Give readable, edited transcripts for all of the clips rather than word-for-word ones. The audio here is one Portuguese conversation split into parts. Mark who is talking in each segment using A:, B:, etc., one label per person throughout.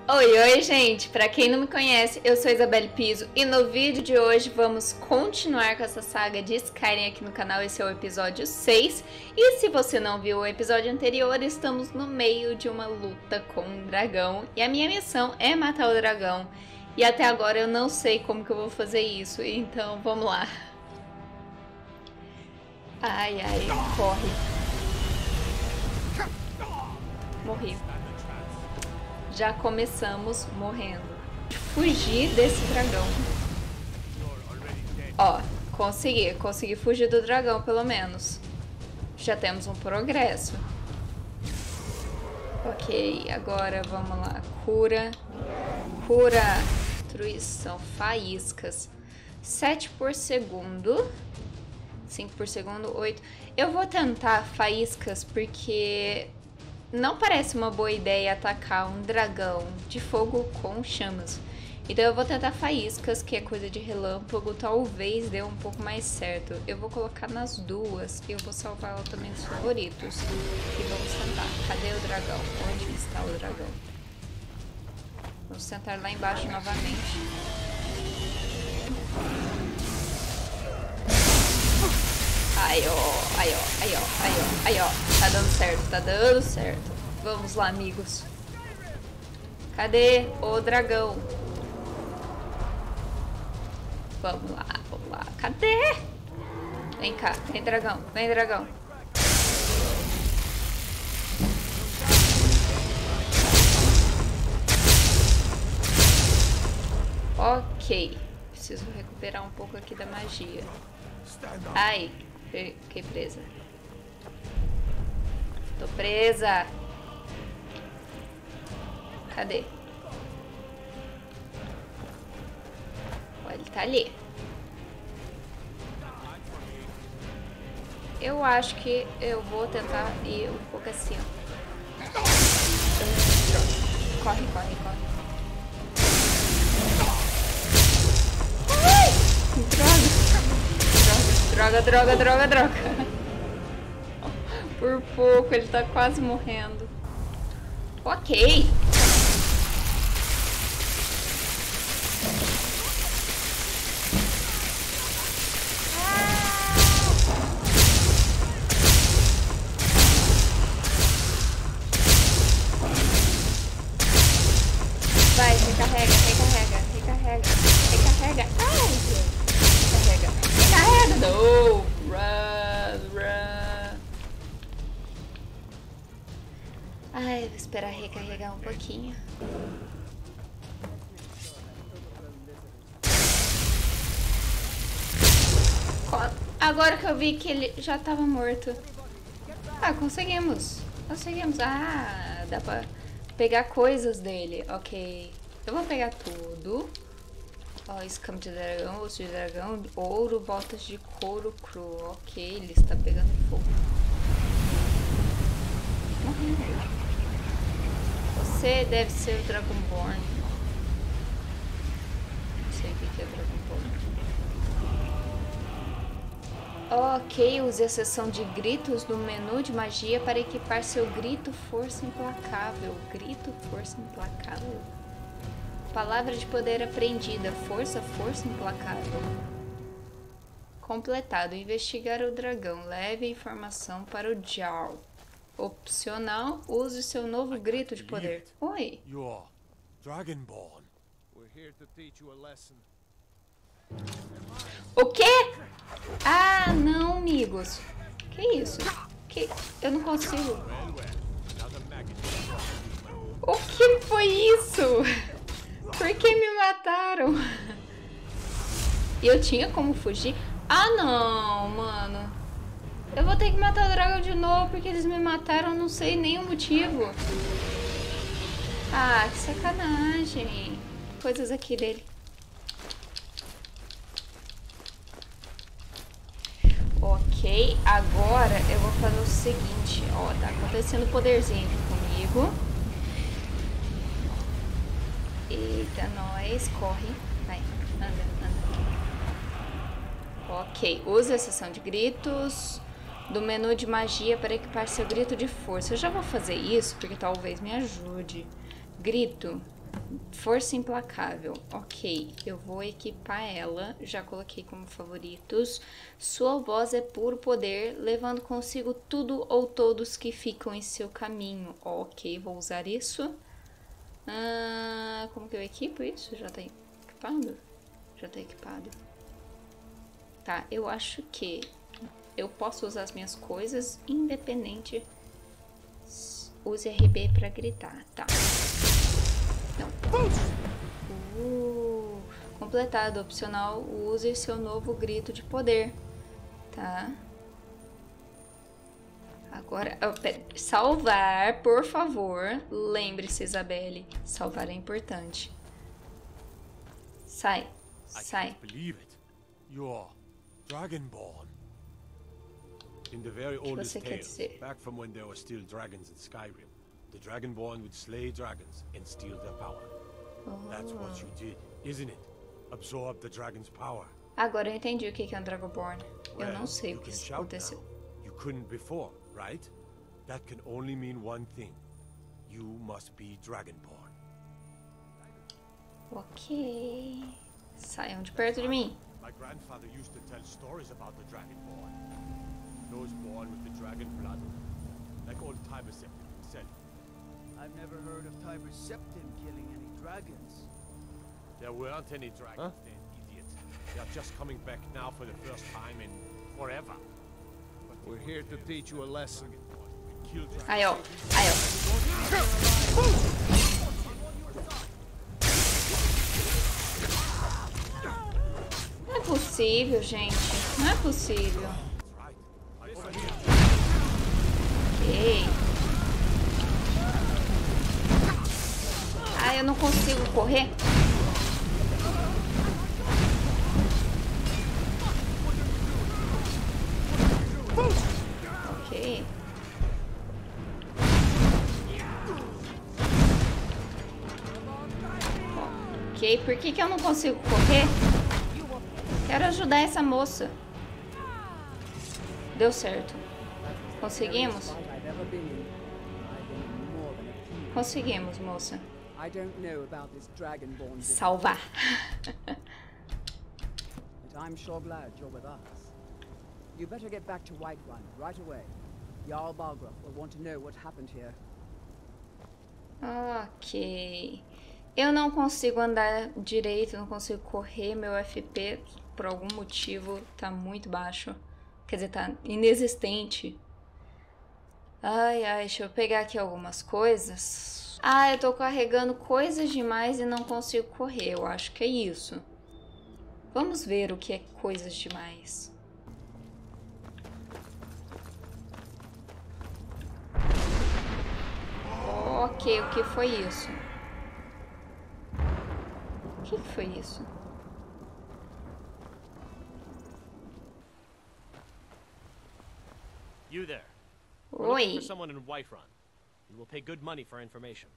A: Oi, gente! Pra quem não me conhece, eu sou Isabelle Piso e no vídeo de hoje vamos continuar com essa saga de Skyrim aqui no canal. Esse é o episódio 6 e se você não viu o episódio anterior, estamos no meio de uma luta com um dragão e a minha missão é matar o dragão. E até agora eu não sei como que eu vou fazer isso, então vamos lá. Ai, corre. Morri. Já começamos morrendo. Fugir desse dragão. Ó, consegui fugir do dragão pelo menos. Já temos um progresso. Ok, agora vamos lá. Cura. Destruição, faíscas. 7 por segundo. 5 por segundo, 8. Eu vou tentar faíscas porque não parece uma boa ideia atacar um dragão de fogo com chamas. Então eu vou tentar faíscas, que é coisa de relâmpago, talvez dê um pouco mais certo. Eu vou colocar nas duas e eu vou salvar ela também dos favoritos. E vamos tentar. Cadê o dragão? Onde está o dragão? Vamos tentar lá embaixo novamente. Aí ó. Tá dando certo. Vamos lá, amigos. Cadê o dragão? Vamos lá. Cadê? Vem cá, vem dragão. Ok. Preciso recuperar um pouco aqui da magia. Ai, fiquei presa. Tô presa. Cadê? Ó, ele tá ali. Eu acho que eu vou tentar ir um pouco assim, ó. Corre. Ai! Droga. Por pouco, ele tá quase morrendo. Ok. Vai, recarrega. Ai, recarrega. Não. Run. Ai, vou esperar recarregar um pouquinho. Agora que eu vi que ele já tava morto. Ah, conseguimos. Ah, dá pra pegar coisas dele. Ok. Eu vou pegar tudo. Ó, escama de dragão, osso de dragão, ouro, botas de couro cru. Ok, ele está pegando fogo. Morrendo. Você deve ser o Dragonborn. Não sei o que é Dragonborn. Ok, use a seção de gritos no menu de magia para equipar seu grito força implacável. Grito força implacável. Palavra de poder aprendida. Força implacável. Completado. Investigar o dragão. Leve a informação para o Jarl. Opcional, use seu novo grito de poder. Oi.
B: Dragonborn.
A: O quê? Ah, não, amigos. Que isso? Eu não consigo. O que foi isso? Por que me mataram? E eu tinha como fugir? Ah, não, mano. Eu vou ter que matar o dragão de novo porque eles me mataram, não sei nem o motivo. Ah, que sacanagem. Coisas aqui dele. Ok, agora eu vou fazer o seguinte. Ó, tá acontecendo poderzinho aqui comigo. Eita, nós. Corre. Vai, anda. Ok, use a seção de gritos do menu de magia para equipar seu grito de força. Eu já vou fazer isso porque talvez me ajude. Grito. Força implacável. Ok, eu vou equipar ela. Já coloquei como favoritos. Sua voz é puro poder, levando consigo tudo ou todos que ficam em seu caminho. Ok, vou usar isso. Como que eu equipo isso? Já tá equipado? Já tá equipado. Tá, eu acho que eu posso usar as minhas coisas independente. Use RB pra gritar. Tá. Não. Completado. Opcional. Use seu novo grito de poder. Tá. Agora, salvar, por favor. Lembre-se, Isabelle. Salvar é importante. Sai. Sai.
B: I can't believe it. You're Dragonborn. In the very oldest
A: você quer
B: tales,
A: dizer?
B: back from when there were still dragons in Skyrim, the Dragonborn would slay dragons and steal their power. That's what you did, isn't it? Absorb the dragon's power.
A: Agora eu entendi o que é um Dragonborn. Eu
B: Well,
A: não sei
B: you
A: o que
B: can shout
A: aconteceu.
B: now. You couldn't before, right? That can only mean one thing. You must be Dragonborn.
A: Ok. Saiam de perto de mim.
B: My grandfather used to tell stories about the Dragonborn. Those born with the dragon blood. Like old Tiber Septim himself.
C: I've never heard of Tiber Septim killing any dragons.
B: There weren't any dragons then, idiot. They're just coming back now for the first time in forever. But
C: We're here to teach you a lesson.
B: we kill dragons.
A: Aí, ó. Aí, ó. Não é possível, gente. Não é possível. Ok. Ah, eu não consigo correr? Ok. Ok, por que eu não consigo correr? Quero ajudar essa moça. Deu certo. Conseguimos? Conseguimos, moça.
D: I don't know about this dragonborn business,
A: Salvar.
D: but I'm sure glad you're with us. You better get back to Whiterun right away. Jarl Balgruuf will want to know what happened here.
A: Ok. Eu não consigo andar direito, não consigo correr. Meu FP, por algum motivo, tá muito baixo. Quer dizer, tá inexistente. Ai, ai, deixa eu pegar aqui algumas coisas. Ah, eu tô carregando coisas demais e não consigo correr. Eu acho que é isso. Vamos ver o que é coisas demais. Ok, o que foi isso? O que foi isso?
E: You there. We're looking
A: Oi.
E: for someone in Whiterun. We will pay good money for information.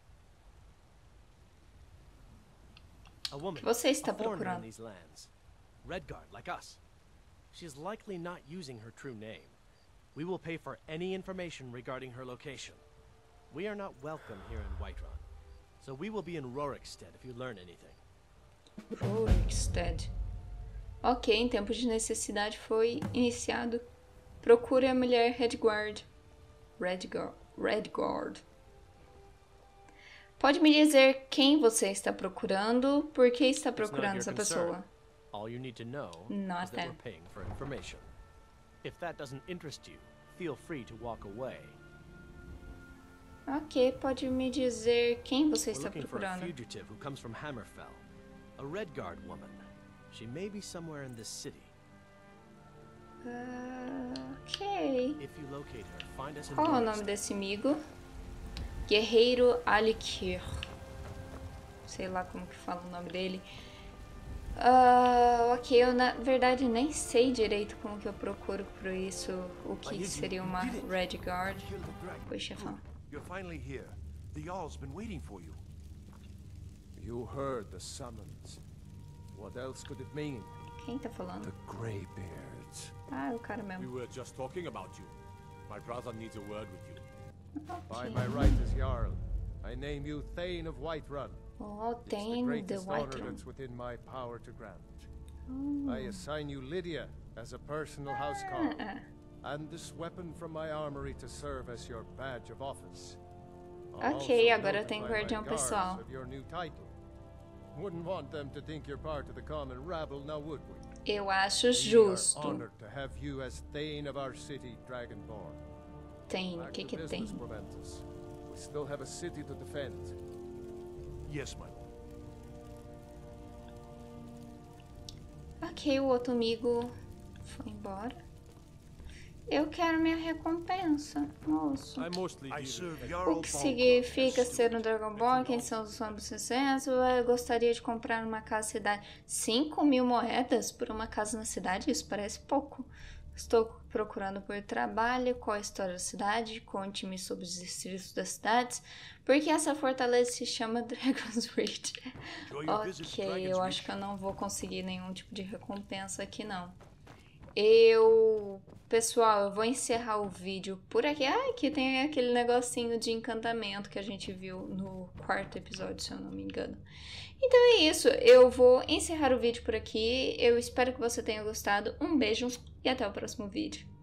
E: A woman,
A: Você está
E: a foreigner in
A: procurando?
E: these lands. Redguard, like us. She is likely not using her true name. We will pay for any information regarding her location. We are not welcome here in Whiterun, so we will be in Rorikstead if you learn anything.
A: Rorikstead. Ok, em tempo de necessidade foi iniciado. Procure a mulher Redguard. Redguard. Pode me dizer quem você está procurando? Por que está
E: It's none of
A: procurando
E: your
A: essa
E: concern.
A: pessoa?
E: All you need to know
A: Not
E: is that
A: that.
E: we're paying for information. If that doesn't interest you, feel free to walk away.
A: Ok, pode me dizer quem você
E: We're
A: está
E: looking for a
A: procurando?
E: fugitive who comes from Hammerfell. A Redguard woman. She may be somewhere in this city.
A: Ok.
E: If you locate her, find us in
A: Qual é o nome
E: Rorikstead.
A: desse amigo? Guerreiro Alikir. Sei lá como que fala o nome dele. Ok, eu na verdade nem sei direito como que eu procuro por isso. O que seria uma Redguard. Oi, chefão.
F: You're finally here. The Jarl's been waiting for you.
C: You heard the summons. What else could it mean?
A: Quem tá falando?
C: Greybeards.
A: Ah, é o cara
B: We
A: mesmo.
B: were just talking about you. My brother needs a word with you.
C: By my right as Jarl, I name you Thane of Whiterun.
A: Oh,
C: It's the
A: tem The
C: greatest honor
A: White Room.
C: that's within my power to grant. I assign you Lydia as a personal housecarl, and this weapon from my armory to serve as your badge of office. I'll
A: Ok,
C: also
A: agora eu tenho
C: notify my
A: guardião
C: guards
A: pessoal.
C: of your new title. Wouldn't want them to think you're part of the common rabble, now would we?
A: Eu acho
C: We are
A: justo.
C: honored to have you as Thane of our city, Dragonborn.
A: Tem, o
C: Back
A: que
C: to
A: que tem?
C: business, Proventus. We still have a city to defend.
F: Yes, my lord.
A: Ok, o outro amigo foi embora. Eu quero minha recompensa, moço.
B: I mostly
F: I
B: deal
F: serve
B: with
F: Jarl
A: O que
F: Balgruuf
A: significa
F: as
A: ser um
F: steward.
A: Dragonborn? Quem são os nomes 600? Eu gostaria de comprar uma casa na cidade. 5.000 moedas por uma casa na cidade? Isso parece pouco. Estou procurando por trabalho. Qual a história da cidade? Conte-me sobre os distritos das cidades. Por que essa fortaleza se chama Dragon's Reach?
F: Enjoy your visit to
A: Ok,
F: Dragon's
A: eu
F: Reach.
A: acho que eu não vou conseguir nenhum tipo de recompensa aqui, não. Pessoal, eu vou encerrar o vídeo por aqui. Ah, aqui tem aquele negocinho de encantamento que a gente viu no 4º episódio, se eu não me engano. Então é isso, eu vou encerrar o vídeo por aqui. Eu espero que você tenha gostado. Um beijo e até o próximo vídeo.